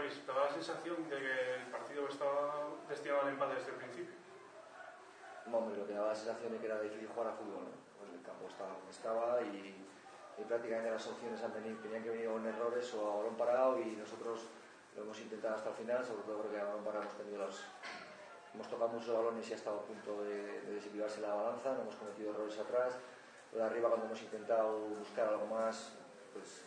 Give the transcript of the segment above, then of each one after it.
Javis, ¿te da la sensación de que el partido estaba destinado al empate desde el principio? Hombre, lo que daba la sensación es que era difícil jugar a fútbol, ¿no? Pues el campo estaba como estaba y prácticamente las opciones tenían que venir con errores o a balón parado, y nosotros lo hemos intentado hasta el final. Sobre todo porque a balón parado hemos tocado muchos balones y ha estado a punto de desequilibrarse la balanza, no hemos cometido errores atrás. Lo de arriba, cuando hemos intentado buscar algo más, pues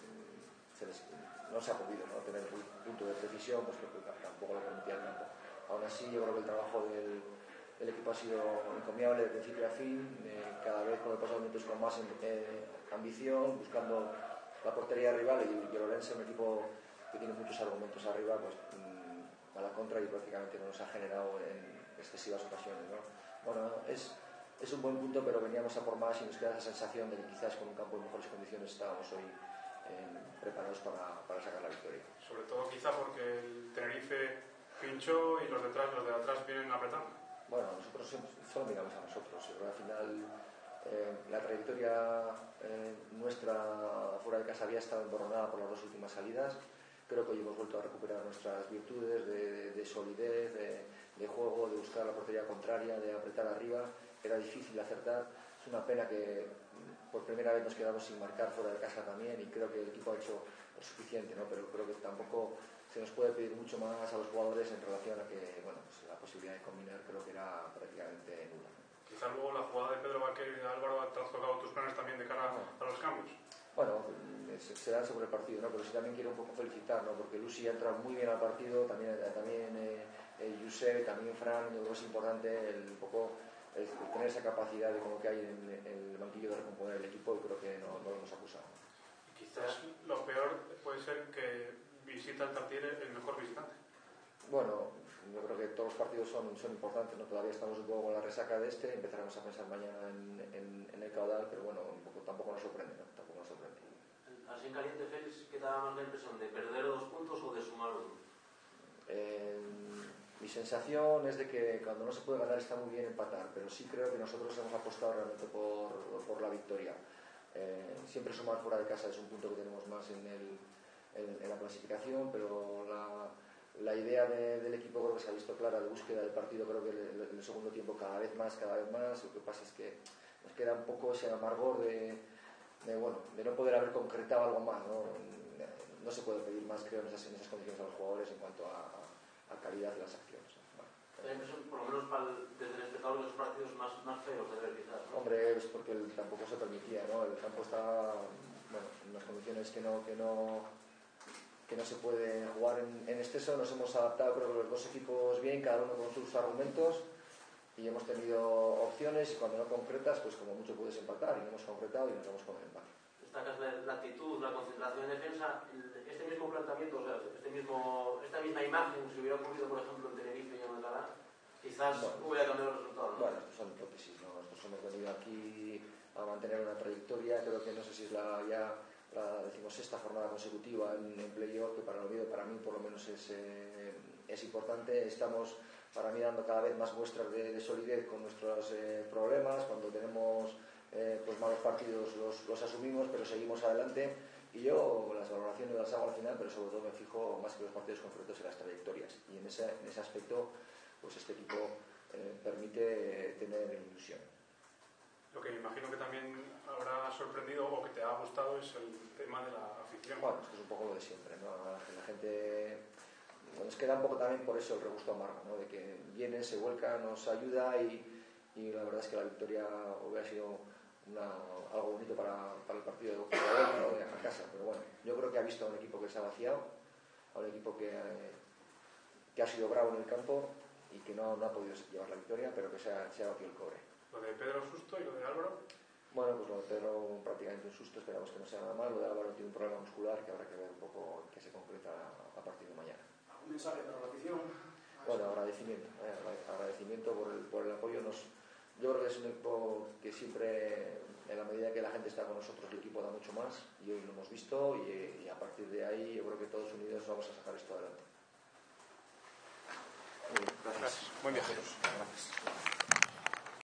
no se ha podido, ¿no? Tener un punto de precisión, pues que tampoco lo permitía el campo. Aún así, yo creo que el trabajo del equipo ha sido encomiable de principio a fin, cada vez con el paso de minutos con más ambición, buscando la portería rival, y Lorenzo, un equipo que tiene muchos argumentos arriba, pues a la contra, y prácticamente no nos ha generado en excesivas ocasiones, ¿no? Bueno, es un buen punto, pero veníamos a por más y nos queda esa sensación de que quizás con un campo en mejores condiciones estábamos hoy preparados para sacar la victoria. Sobre todo quizá porque el Tenerife pinchó y los de atrás vienen apretando. Bueno, nosotros solo miramos a nosotros, pero al final la trayectoria nuestra fuera de casa había estado emborronada por las dos últimas salidas. Creo que hoy hemos vuelto a recuperar nuestras virtudes de solidez, de juego, de buscar la portería contraria, de apretar arriba. Era difícil acertar. Es una pena que por primera vez nos quedamos sin marcar fuera de casa también, y creo que el equipo ha hecho lo suficiente, ¿no? Pero creo que tampoco se nos puede pedir mucho más a los jugadores en relación a que, bueno, pues la posibilidad de combinar creo que era prácticamente nula. Quizá luego la jugada de Pedro Vaquero y de Álvaro ha trastocado tus planes también de cara a los cambios. Bueno, será sobre el partido, ¿no? Pero sí también quiero un poco felicitar, ¿no? Porque Lucy ha entrado muy bien al partido, también Josep, también Fran. Yo creo que es importante un poco tener esa capacidad de como que hay en el banquillo de recomponer el equipo, y creo que no lo hemos acusado. Y quizás lo peor puede ser que visita el Tartiere el mejor visitante. Bueno, yo creo que todos los partidos son importantes, ¿no? Todavía estamos un poco con la resaca de empezaremos a pensar mañana en el caudal, pero bueno, tampoco nos sorprende, ¿no? Tampoco nos sorprende. Así en caliente, Félix, ¿qué te da más la impresión? ¿De perder 2 puntos o de sumar 1? Mi sensación es de que cuando no se puede ganar está muy bien empatar, pero sí creo que nosotros hemos apostado realmente por la victoria. Siempre sumar fuera de casa es un punto que tenemos más en la clasificación, pero la idea del equipo creo que se ha visto clara, de búsqueda del partido. Creo que en el segundo tiempo cada vez más. Lo que pasa es que nos queda un poco ese amargor de no poder haber concretado algo más, ¿no? No se puede pedir más, creo, en esas condiciones a los jugadores en cuanto a calidad de las acciones, ¿no? Da la impresión, por lo menos desde el espectador, de los partidos más feos de ver, quizás, ¿no? Hombre, es porque tampoco se permitía, ¿no? El campo está, bueno, en unas condiciones que no se puede jugar en exceso. Nos hemos adaptado, creo que los dos equipos bien, cada uno con sus argumentos, y hemos tenido opciones, y cuando no concretas, pues como mucho puedes empatar, y no hemos concretado y nos vamos con el empate. Destacas la actitud, la concentración en defensa. Este mismo planteamiento, o sea, esta misma imagen, si hubiera ocurrido, por ejemplo, en Tenerife y en Alcalá, quizás hubiera cambiado el resultado, ¿no? Bueno, estos son hipótesis, ¿no? Nosotros hemos venido aquí a mantener una trayectoria. Creo que no sé si es la 16ª jornada consecutiva en playoff, que para el Oviedo, para mí por lo menos es importante. Estamos, para mí, dando cada vez más muestras de solidez con nuestros problemas. Cuando tenemos pues malos partidos los asumimos, pero seguimos adelante, y yo las valoraciones las hago al final, pero sobre todo me fijo más que los partidos concretos en las trayectorias, y en ese aspecto pues este equipo permite tener ilusión. Lo que me imagino que también habrá sorprendido o que te ha gustado es el tema de la afición. Bueno, esto es un poco lo de siempre, ¿no? La gente nos queda un poco también por eso el regusto amargo, ¿no? De que viene, se vuelca, nos ayuda, y la verdad es que la victoria hubiera sido algo bonito para el partido de jugador, ¿no? De a casa. Pero bueno, yo creo que ha visto a un equipo que se ha vaciado, a un equipo que ha sido bravo en el campo y que no ha podido llevar la victoria, pero que se ha vaciado el cobre. ¿Lo de Pedro susto y lo de Álvaro? Bueno, pues lo de Pedro prácticamente un susto, esperamos que no sea nada más. Lo de Álvaro tiene un problema muscular que habrá que ver un poco en qué se concreta a partir de mañana. ¿Un mensaje para la afición? Bueno, agradecimiento por el apoyo. Yo creo que es un equipo que siempre, en la medida que la gente está con nosotros, el equipo da mucho más, y hoy lo hemos visto, y a partir de ahí yo creo que todos unidos vamos a sacar esto adelante. Muy bien, gracias. Buen viaje. Gracias.